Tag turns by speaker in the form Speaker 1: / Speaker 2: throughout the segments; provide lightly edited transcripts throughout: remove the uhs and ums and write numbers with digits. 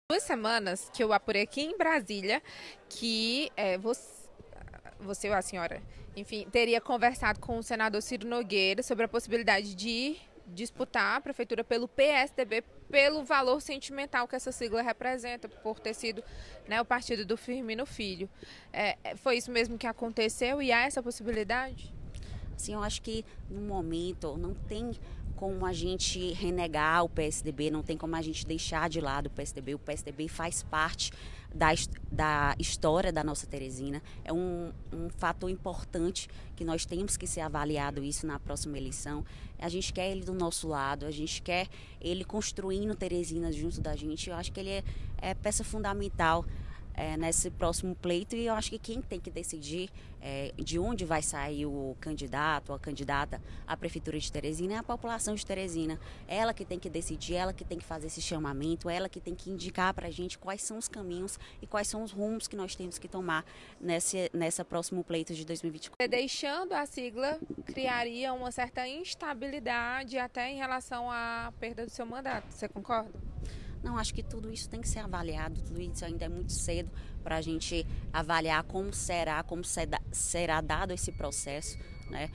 Speaker 1: 2 semanas que eu apurei aqui em Brasília que você ou a senhora, enfim, teria conversado com o senador Ciro Nogueira sobre a possibilidade de disputar a prefeitura pelo PSDB, pelo valor sentimental que essa sigla representa, por ter sido, né, o partido do Firmino Filho. Foi isso mesmo que aconteceu e há essa possibilidade?
Speaker 2: Assim, eu acho que no momento não tem como a gente renegar o PSDB, não tem como a gente deixar de lado o PSDB. O PSDB faz parte da história da nossa Teresina. É um fator importante que nós temos que ser avaliado isso na próxima eleição. A gente quer ele do nosso lado, a gente quer ele construindo Teresina junto da gente. Eu acho que ele é peça fundamental nesse próximo pleito, e eu acho que quem tem que decidir de onde vai sair o candidato ou a candidata à Prefeitura de Teresina é a população de Teresina. Ela que tem que decidir, ela que tem que fazer esse chamamento, ela que tem que indicar para a gente quais são os caminhos e quais são os rumos que nós temos que tomar nessa próximo pleito de 2024.
Speaker 1: Deixando a sigla criaria uma certa instabilidade até em relação à perda do seu mandato. Você concorda?
Speaker 2: Não, acho que tudo isso tem que ser avaliado, tudo isso ainda é muito cedo para a gente avaliar como será dado esse processo, né?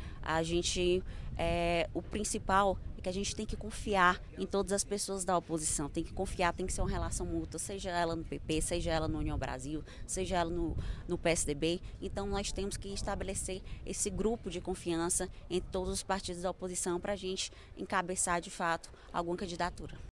Speaker 2: O principal é que a gente tem que confiar em todas as pessoas da oposição, tem que confiar, tem que ser uma relação mútua, seja ela no PP, seja ela no União Brasil, seja ela no PSDB. Então nós temos que estabelecer esse grupo de confiança entre todos os partidos da oposição para a gente encabeçar de fato alguma candidatura.